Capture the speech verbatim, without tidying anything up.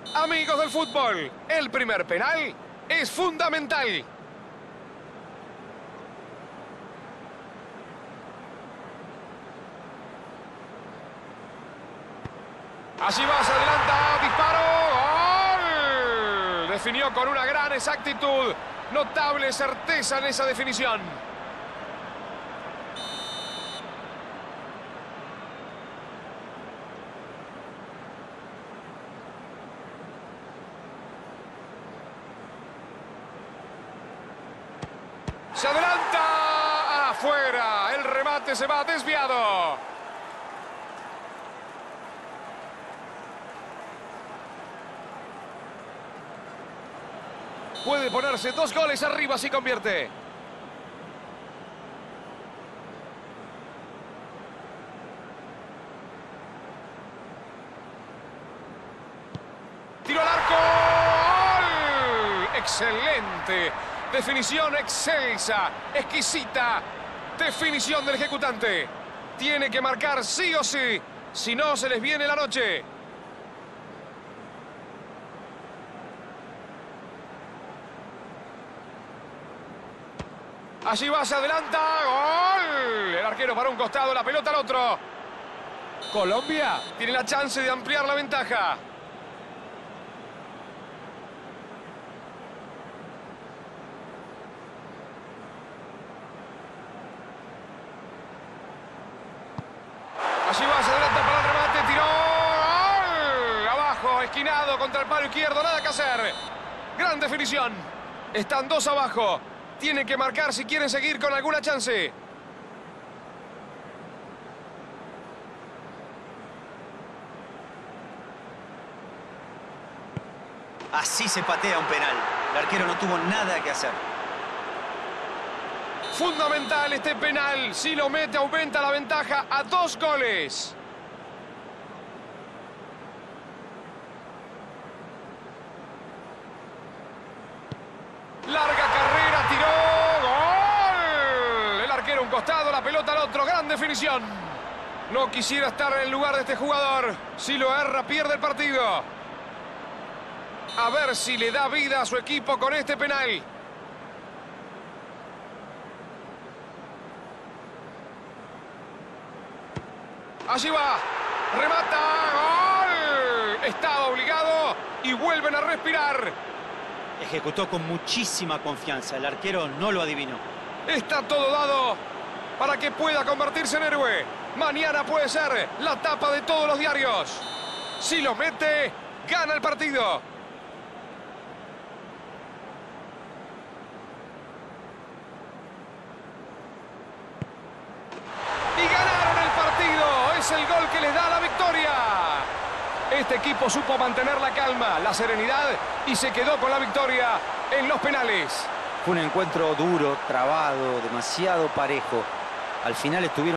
Amigos del fútbol, el primer penal es fundamental. Allí va, se adelanta, disparo, ¡gol! Definió con una gran exactitud, notable certeza en esa definición. Se adelanta, afuera, el remate se va desviado. Puede ponerse dos goles arriba si convierte. Tiro al arco. ¡Gol! Excelente. Definición excelsa, exquisita. Definición del ejecutante. Tiene que marcar sí o sí, si no se les viene la noche. Allí va, se adelanta. ¡Gol! El arquero para un costado, la pelota al otro. Colombia tiene la chance de ampliar la ventaja. Allí va, se adelanta para el remate, tiró. ¡Gol! Abajo, esquinado contra el palo izquierdo, nada que hacer. Gran definición. Están dos abajo. Tienen que marcar si quieren seguir con alguna chance. Así se patea un penal. El arquero no tuvo nada que hacer. Fundamental este penal. Si lo mete, aumenta la ventaja a dos goles. Larga carrera, tiró. ¡Gol! El arquero un costado, la pelota al otro. Gran definición. No quisiera estar en el lugar de este jugador. Si lo erra, pierde el partido. A ver si le da vida a su equipo con este penal. Allí va. Remata. ¡Gol! Estaba obligado y vuelven a respirar. Ejecutó con muchísima confianza. El arquero no lo adivinó. Está todo dado para que pueda convertirse en héroe. Mañana puede ser la tapa de todos los diarios. Si lo mete, gana el partido. Y ganaron el partido. Es el gol que les da la victoria. Este equipo supo mantener la calma, la serenidad y se quedó con la victoria en los penales. Fue un encuentro duro, trabado, demasiado parejo. Al final estuvieron